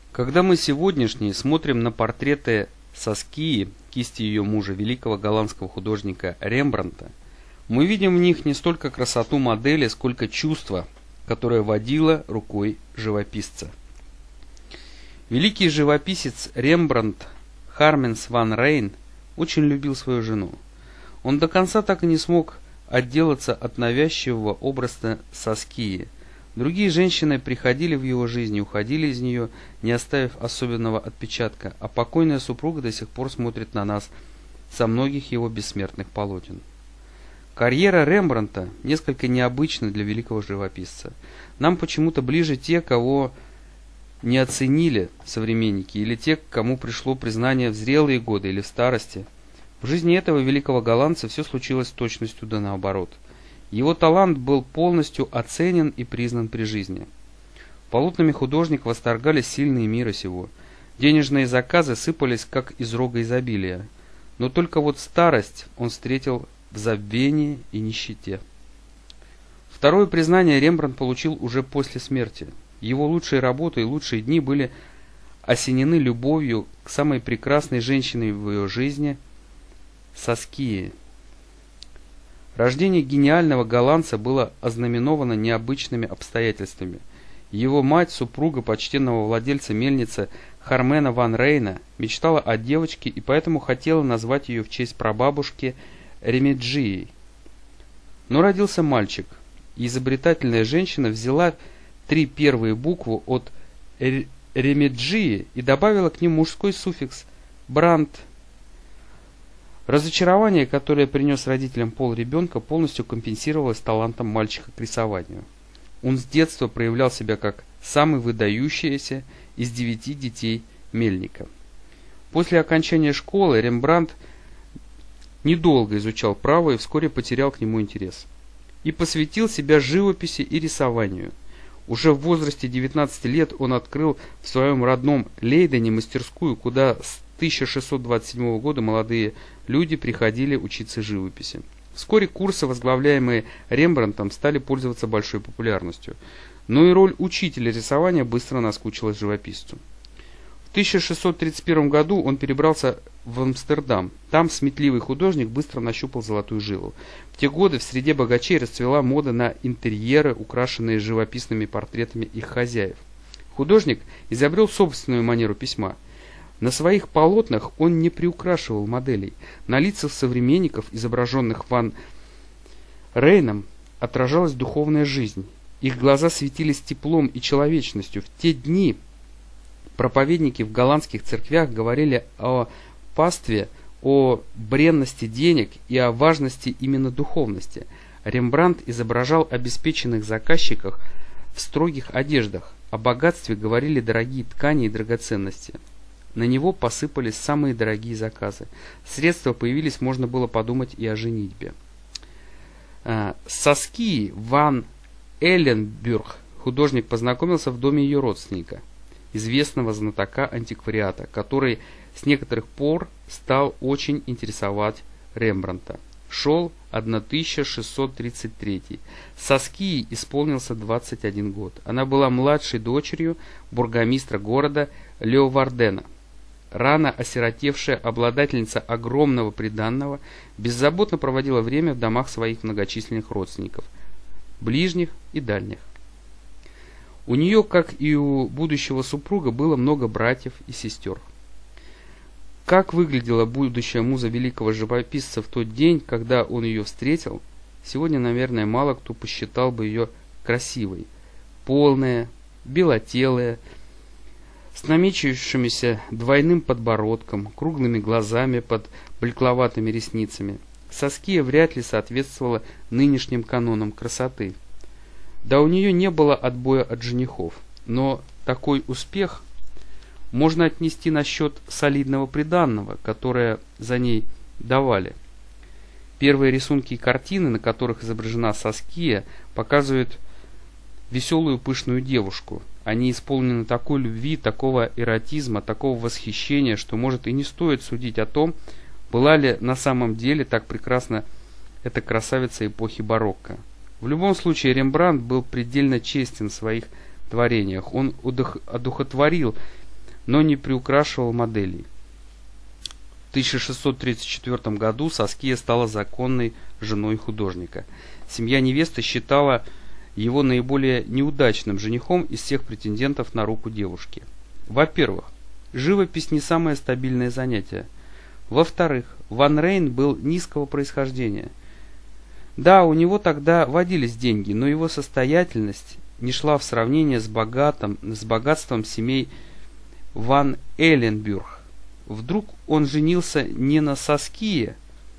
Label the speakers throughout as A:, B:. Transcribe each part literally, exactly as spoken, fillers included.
A: Когда мы сегодняшние смотрим на портреты Саскии, кисти ее мужа, великого голландского художника Рембрандта, мы видим в них не столько красоту модели, сколько чувство, которое водило рукой живописца. Великий живописец Рембрандт Харменс ван Рейн очень любил свою жену. Он до конца так и не смог отделаться от навязчивого образа Саскии. Другие женщины приходили в его жизнь и уходили из нее, не оставив особенного отпечатка, а покойная супруга до сих пор смотрит на нас со многих его бессмертных полотен. Карьера Рембрандта несколько необычна для великого живописца. Нам почему-то ближе те, кого не оценили современники, или те, к кому пришло признание в зрелые годы или в старости. В жизни этого великого голландца все случилось с точностью да наоборот. Его талант был полностью оценен и признан при жизни. Полотнами художник восторгались сильные мира сего. Денежные заказы сыпались, как из рога изобилия. Но только вот старость он встретил в забвении и нищете. Второе признание Рембрандт получил уже после смерти. Его лучшие работы и лучшие дни были осенены любовью к самой прекрасной женщине в ее жизни – Саскии. Рождение гениального голландца было ознаменовано необычными обстоятельствами. Его мать, супруга почтенного владельца мельницы Хармена ван Рейна, мечтала о девочке и поэтому хотела назвать ее в честь прабабушки Ремеджией. Но родился мальчик, и изобретательная женщина взяла три первые буквы от Ремеджии и добавила к ним мужской суффикс «брандт». Разочарование, которое принес родителям пол ребенка, полностью компенсировалось талантом мальчика к рисованию. Он с детства проявлял себя как самый выдающийся из девяти детей мельника. После окончания школы Рембрандт недолго изучал право и вскоре потерял к нему интерес. И посвятил себя живописи и рисованию. Уже в возрасте девятнадцати лет он открыл в своем родном Лейдене мастерскую, куда с тысяча шестьсот двадцать седьмого года молодые люди приходили учиться живописи. Вскоре курсы, возглавляемые Рембрандтом, стали пользоваться большой популярностью. Но и роль учителя рисования быстро наскучила живописцу. В тысяча шестьсот тридцать первом году он перебрался в Амстердам. Там сметливый художник быстро нащупал золотую жилу. В те годы в среде богачей расцвела мода на интерьеры, украшенные живописными портретами их хозяев. Художник изобрел собственную манеру письма. На своих полотнах он не приукрашивал моделей. На лицах современников, изображенных ван Рейном, отражалась духовная жизнь. Их глаза светились теплом и человечностью. В те дни проповедники в голландских церквях говорили о пастве, о бренности денег и о важности именно духовности. Рембрандт изображал обеспеченных заказчиков в строгих одеждах. О богатстве говорили дорогие ткани и драгоценности. На него посыпались самые дорогие заказы. Средства появились, можно было подумать и о женитьбе. С Саскией ван Эйленбург художник познакомился в доме ее родственника, известного знатока антиквариата, который с некоторых пор стал очень интересовать Рембрандта. Шел тысяча шестьсот тридцать третий. Саскии исполнился двадцать один год. Она была младшей дочерью бургомистра города Леовардена. Рано осиротевшая обладательница огромного приданного беззаботно проводила время в домах своих многочисленных родственников, ближних и дальних. У нее, как и у будущего супруга, было много братьев и сестер. Как выглядела будущая муза великого живописца в тот день, когда он ее встретил, сегодня, наверное, мало кто посчитал бы ее красивой. Полная, белотелая, с намечившимися двойным подбородком, круглыми глазами под блекловатыми ресницами. Саския вряд ли соответствовала нынешним канонам красоты. Да у нее не было отбоя от женихов, но такой успех можно отнести на счет солидного приданного, которое за ней давали. Первые рисунки и картины, на которых изображена Саския, показывают веселую пышную девушку. Они исполнены такой любви, такого эротизма, такого восхищения, что, может, и не стоит судить о том, была ли на самом деле так прекрасна эта красавица эпохи барокко. В любом случае, Рембрандт был предельно честен в своих творениях. Он одухотворил но не приукрашивал моделей. В тысяча шестьсот тридцать четвёртом году Саския стала законной женой художника. Семья невесты считала его наиболее неудачным женихом из всех претендентов на руку девушки. Во-первых, живопись не самое стабильное занятие. Во-вторых, Ван Рейн был низкого происхождения. Да, у него тогда водились деньги, но его состоятельность не шла в сравнение с, богатым, с богатством семей Ван Эйленбюрг. Вдруг он женился не на Саские,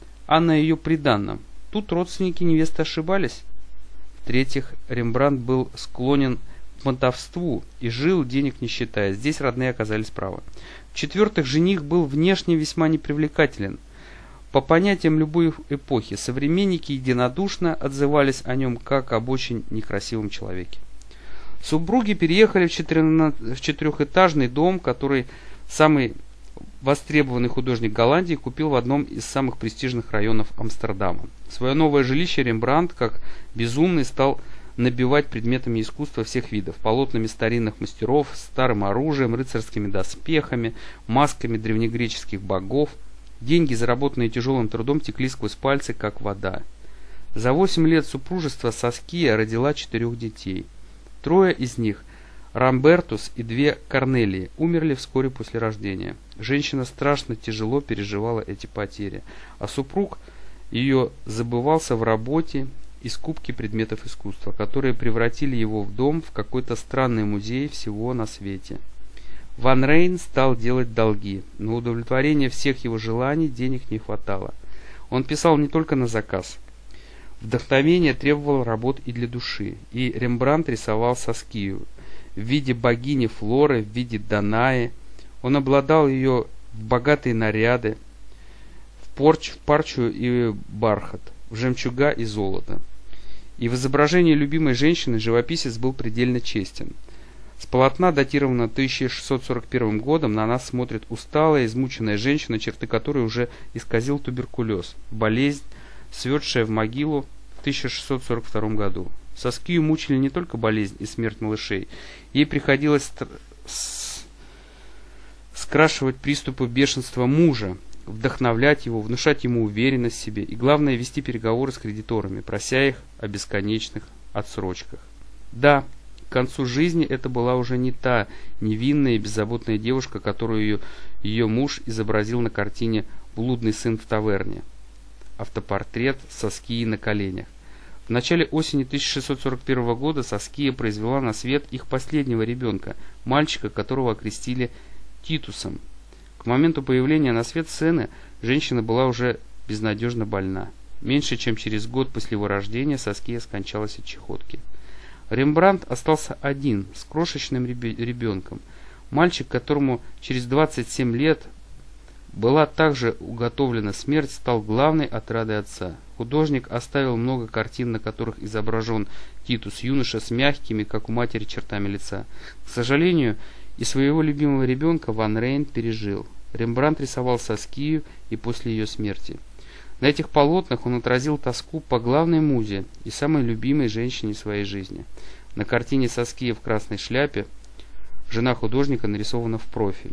A: а на ее приданном. Тут родственники невесты ошибались. В-третьих, Рембрандт был склонен к мотовству и жил, денег не считая. Здесь родные оказались правы. В-четвертых, жених был внешне весьма непривлекателен. По понятиям любой эпохи, современники единодушно отзывались о нем как об очень некрасивом человеке. Супруги переехали в четырехэтажный дом, который самый востребованный художник Голландии купил в одном из самых престижных районов Амстердама. Свое новое жилище Рембрандт, как безумный, стал набивать предметами искусства всех видов: полотнами старинных мастеров, старым оружием, рыцарскими доспехами, масками древнегреческих богов. Деньги, заработанные тяжелым трудом, текли сквозь пальцы, как вода. За восемь лет супружества Саския родила четырех детей. Трое из них, Рамбертус и две Корнелии, умерли вскоре после рождения. Женщина страшно тяжело переживала эти потери, а супруг ее забывался в работе и скупке предметов искусства, которые превратили его в дом в какой-то странный музей всего на свете. Ван Рейн стал делать долги. На удовлетворение всех его желаний денег не хватало. Он писал не только на заказ. Вдохновение требовало работ и для души, и Рембрандт рисовал Саскию в виде богини Флоры, в виде Данаи. Он обладал ее в богатые наряды, в, порч, в парчу и бархат, в жемчуга и золото. И в изображении любимой женщины живописец был предельно честен. С полотна, датированного тысяча шестьсот сорок первым годом, на нас смотрит усталая, измученная женщина, черты которой уже исказил туберкулез, болезнь, сведшая в могилу в тысяча шестьсот сорок втором году. Саскию мучили не только болезнь и смерть малышей. Ей приходилось скрашивать приступы бешенства мужа, вдохновлять его, внушать ему уверенность в себе и, главное, вести переговоры с кредиторами, прося их о бесконечных отсрочках. Да, к концу жизни это была уже не та невинная и беззаботная девушка, которую ее, ее муж изобразил на картине «Блудный сын в таверне». Автопортрет Саскии на коленях. В начале осени тысяча шестьсот сорок первого года Саския произвела на свет их последнего ребенка, мальчика, которого окрестили Титусом. К моменту появления на свет сына женщина была уже безнадежно больна. Меньше чем через год после его рождения Саския скончалась от чехотки. Рембрандт остался один, с крошечным ребенком. Мальчик, которому через двадцать семь лет была также уготовлена смерть, стал главной отрадой отца. Художник оставил много картин, на которых изображен Титус, юноша с мягкими, как у матери, чертами лица. К сожалению, и своего любимого ребенка Ван Рейн пережил. Рембрандт рисовал Саскию и после ее смерти. На этих полотнах он отразил тоску по главной музе и самой любимой женщине в своей жизни. На картине Саския в красной шляпе жена художника нарисована в профиль.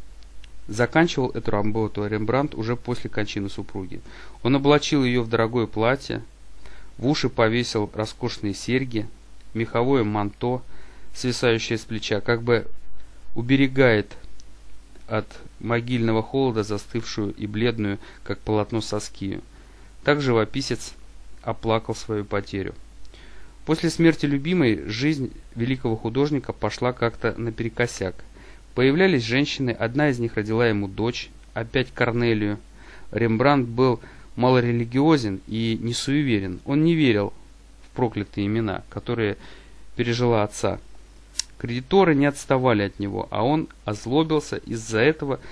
A: Заканчивал эту работу Рембрандт уже после кончины супруги. Он облачил ее в дорогое платье, в уши повесил роскошные серьги, меховое манто, свисающее с плеча, как бы уберегает от могильного холода застывшую и бледную, как полотно, Саскию. Так живописец оплакал свою потерю. После смерти любимой жизнь великого художника пошла как-то наперекосяк. Появлялись женщины, одна из них родила ему дочь, опять Корнелию. Рембрандт был малорелигиозен и не суеверен. Он не верил в проклятые имена, которые пережила отца. Кредиторы не отставали от него, а он озлобился, из-за этого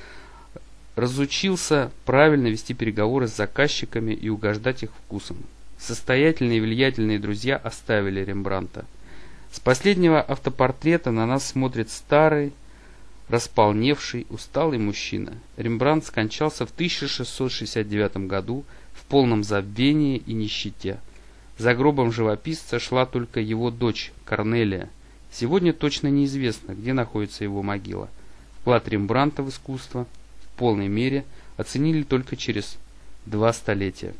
A: разучился правильно вести переговоры с заказчиками и угождать их вкусам. Состоятельные и влиятельные друзья оставили Рембрандта. С последнего автопортрета на нас смотрит старый, располневший, усталый мужчина. Рембрандт скончался в тысяча шестьсот шестьдесят девятом году в полном забвении и нищете. За гробом живописца шла только его дочь Корнелия. Сегодня точно неизвестно, где находится его могила. В Вклад Рембрандта в искусство в полной мере оценили только через два столетия.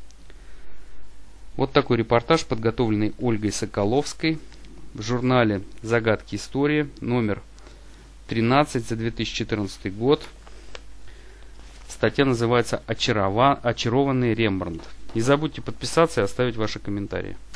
A: Вот такой репортаж, подготовленный Ольгой Соколовской в журнале «Загадки истории», номер тринадцать за две тысячи четырнадцатый год. Статья называется «Очарова... «Очарованный Рембрандт». Не забудьте подписаться и оставить ваши комментарии.